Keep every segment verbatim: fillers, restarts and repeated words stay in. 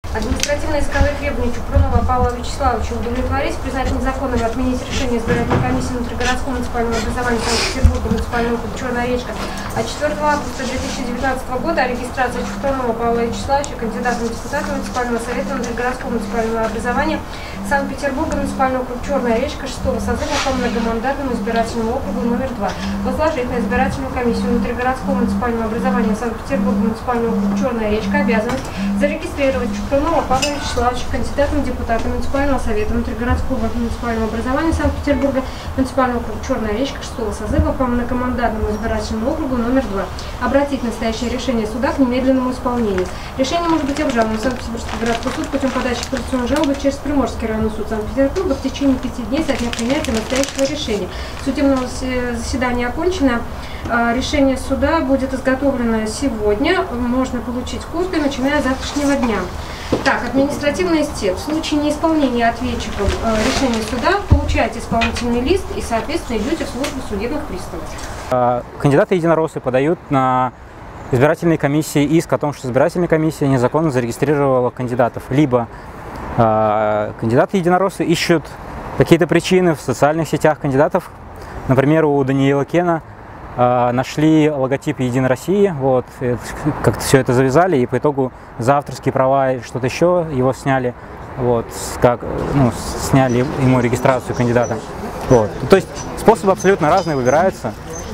Административные исковые требования Чупрунова Павла Вячеславовича удовлетворить, признать незаконным и отменить решение избирательной комиссии внутригородского муниципального образования Санкт-Петербурга, муниципального округа Черная речка от четвёртого августа две тысячи девятнадцатого года о регистрации Чупрунова Павла Вячеславовича кандидата в депутаты муниципального совета внутригородского муниципального образования Санкт-Петербурга, муниципального округа Черная речка шестого созыва по многомандатному избирательному округу номер два. Возложить на избирательную комиссию внутригородского муниципального образования Санкт-Петербурга, муниципального округа Черная речка обязанность зарегистрировать Чупрунова Павла Вячеславовича кандидатом в депутаты муниципального совета внутригородского муниципального образования Санкт-Петербурга, муниципального округа Черная речка шестого созыва по многомандатному избирательному округу номер два. Обратить настоящее решение суда к немедленному исполнению. Решение может быть обжаловано в Санкт-Петербургский городской суд путем подачи квалификационной жалобы через Приморский районный суд Санкт-Петербурга в течение пяти дней со дня принятия настоящего решения. Судебное заседание окончено. Решение суда будет изготовлено сегодня. Можно получить копию, начиная с завтрашнего дня. Так, административный истец. В случае неисполнения ответчиком решения суда получаете исполнительный лист и, соответственно, идете в службу судебных приставов. Кандидаты-единороссы подают на избирательной комиссии иск о том, что избирательная комиссия незаконно зарегистрировала кандидатов. Либо э, кандидаты-единороссы ищут какие-то причины в социальных сетях кандидатов. Например, у Даниила Кена э, нашли логотип «Единой России», вот, как-то все это завязали, и по итогу за авторские права и что-то еще его сняли, вот, как, ну, сняли ему регистрацию кандидата. Вот. То есть способы абсолютно разные выбираются.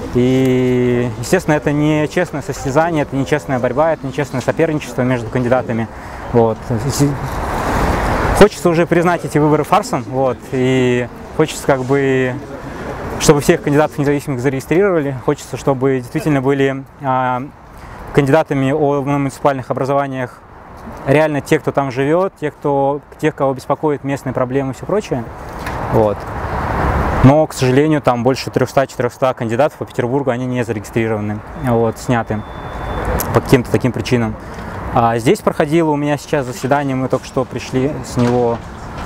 И, естественно, это не честное состязание, это не честная борьба, это не честное соперничество между кандидатами. Вот. Хочется уже признать эти выборы фарсом, вот, и хочется, как бы, чтобы всех кандидатов независимых зарегистрировали, хочется, чтобы действительно были а, кандидатами о муниципальных образованиях реально те, кто там живет, те, кто, тех, кого беспокоят местные проблемы и все прочее. Вот. Но, к сожалению, там больше трёхсот-четырёхсот кандидатов по Петербургу, они не зарегистрированы, вот, сняты по каким-то таким причинам. А здесь проходило у меня сейчас заседание, мы только что пришли с него.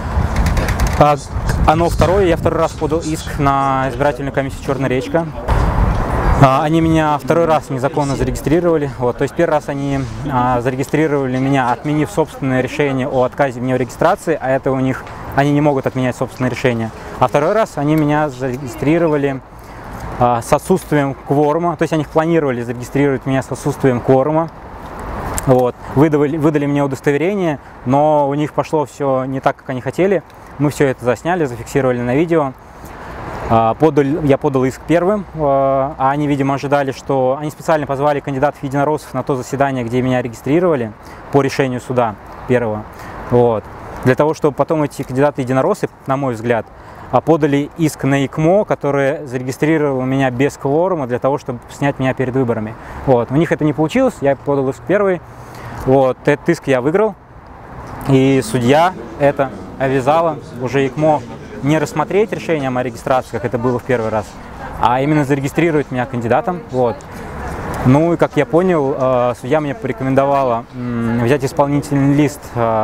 А, оно второе, я второй раз подал иск на избирательную комиссию «Черная речка». А, они меня второй раз незаконно зарегистрировали. Вот, то есть первый раз они а, зарегистрировали меня, отменив собственное решение о отказе мне в регистрации, а это у них, они не могут отменять собственное решение. А второй раз они меня зарегистрировали а, с отсутствием кворума, то есть они планировали зарегистрировать меня с отсутствием кворума. Вот. Выдали, выдали мне удостоверение, но у них пошло все не так, как они хотели. Мы все это засняли, зафиксировали на видео. А, подали, я подал иск первым, а они, видимо, ожидали, что они специально позвали кандидатов-единороссов на то заседание, где меня регистрировали по решению суда первого. Вот. Для того, чтобы потом эти кандидаты-единороссы, на мой взгляд, подали иск на ИКМО, который зарегистрировал меня без кворума для того, чтобы снять меня перед выборами. Вот. У них это не получилось, я подал иск первый. Вот. Этот иск я выиграл, и судья это обязала уже ИКМО не рассмотреть решение о моей регистрации, как это было в первый раз, а именно зарегистрировать меня кандидатом. Вот. Ну и, как я понял, судья мне порекомендовала взять исполнительный лист,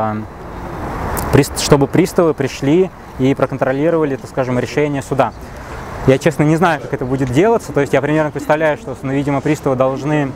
чтобы приставы пришли и проконтролировали, так скажем, решение суда. Я, честно, не знаю, как это будет делаться, то есть я примерно представляю, что, ну, видимо, приставы должны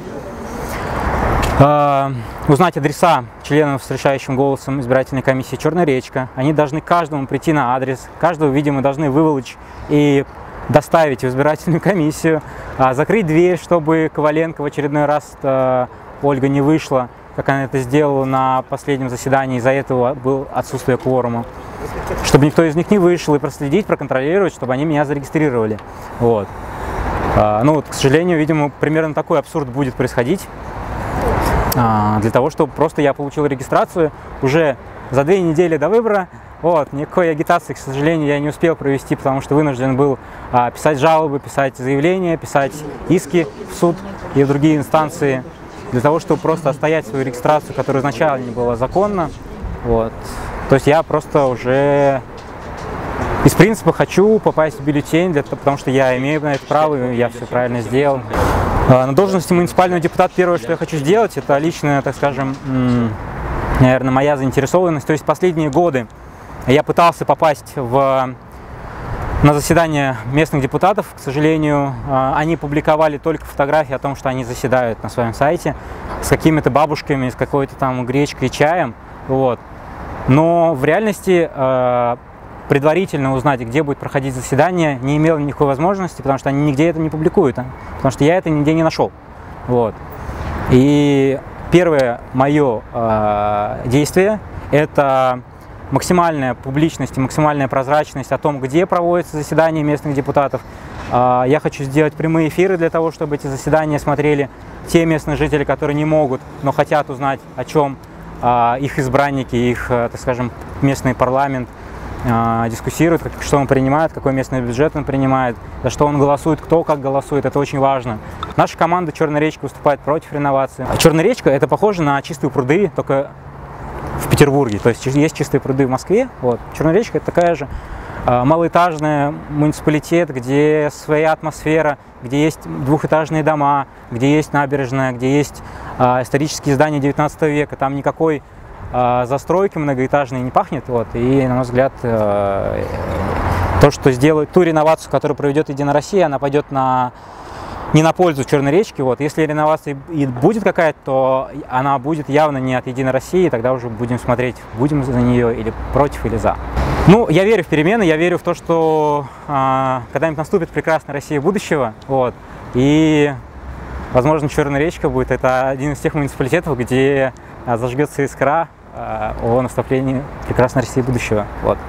э, узнать адреса членов с решающим голосом избирательной комиссии «Черная речка». Они должны каждому прийти на адрес, каждого, видимо, должны выволочь и доставить в избирательную комиссию, э, закрыть дверь, чтобы Коваленко в очередной раз э, Ольга не вышла, как она это сделала на последнем заседании, из-за этого было отсутствие кворума. Чтобы никто из них не вышел, и проследить, проконтролировать, чтобы они меня зарегистрировали. Вот. А, ну, вот, к сожалению, видимо, примерно такой абсурд будет происходить. А, для того, чтобы просто я получил регистрацию уже за две недели до выбора. Вот. Никакой агитации, к сожалению, я не успел провести, потому что вынужден был а, писать жалобы, писать заявления, писать иски в суд и в другие инстанции, для того, чтобы просто отстоять свою регистрацию, которая изначально не была законна. Вот. То есть я просто уже из принципа хочу попасть в бюллетень, для, потому что я имею на это право, и я все правильно сделал. На должности муниципального депутата первое, что я хочу сделать, это личная, так скажем, наверное, моя заинтересованность. То есть последние годы я пытался попасть в, на заседание местных депутатов. К сожалению, они публиковали только фотографии о том, что они заседают на своем сайте с какими-то бабушками, с какой-то там гречкой, чаем. Вот. Но в реальности э, предварительно узнать, где будет проходить заседание, не имел никакой возможности, потому что они нигде это не публикуют, потому что я это нигде не нашел. Вот. И первое мое э, действие – это максимальная публичность и максимальная прозрачность о том, где проводятся заседания местных депутатов. Э, я хочу сделать прямые эфиры для того, чтобы эти заседания смотрели те местные жители, которые не могут, но хотят узнать, о чем э, их избранники, их, э, так скажем, местный парламент дискуссирует, что он принимает, какой местный бюджет он принимает, за что он голосует, кто как голосует, это очень важно. Наша команда «Черная речка» выступает против реновации. «Черная речка» — это похоже на чистые пруды, только в Петербурге. То есть есть чистые пруды в Москве, вот. «Черная речка» — это такая же малоэтажный муниципалитет, где своя атмосфера, где есть двухэтажные дома, где есть набережная, где есть исторические здания девятнадцатого века, там никакой застройки многоэтажной не пахнет, вот, и, на мой взгляд, то, что сделает ту реновацию, которую проведет Единая Россия, она пойдет на, не на пользу Черной речки. Вот. Если реновация и будет какая-то, то она будет явно не от Единой России, тогда уже будем смотреть, будем за нее или против, или за. Ну, я верю в перемены, я верю в то, что э, когда-нибудь наступит прекрасная Россия будущего, вот, и, возможно, Черная речка будет, это один из тех муниципалитетов, где зажгется искра о наступлении прекрасной России будущего. Вот.